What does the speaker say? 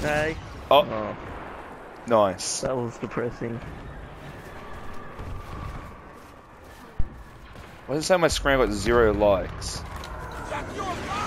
Hey. Oh, Oh, nice. that was depressing. Why does it say my screen got 0 likes? Check your